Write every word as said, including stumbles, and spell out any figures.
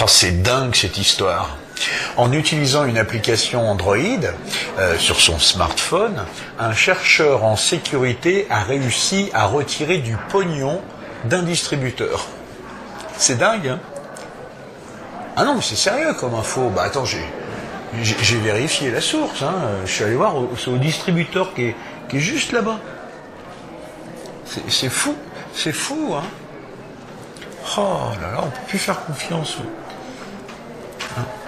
c'est dingue cette histoire. En utilisant une application Android euh, sur son smartphone, un chercheur en sécurité a réussi à retirer du pognon d'un distributeur. C'est dingue, hein? Ah non, mais c'est sérieux comme info. Bah attends, j'ai j'ai vérifié la source. Hein. Je suis allé voir, c'est au distributeur qui est, qui est juste là-bas. C'est fou, c'est fou, hein. Oh là là, on peut plus faire confiance. Hein.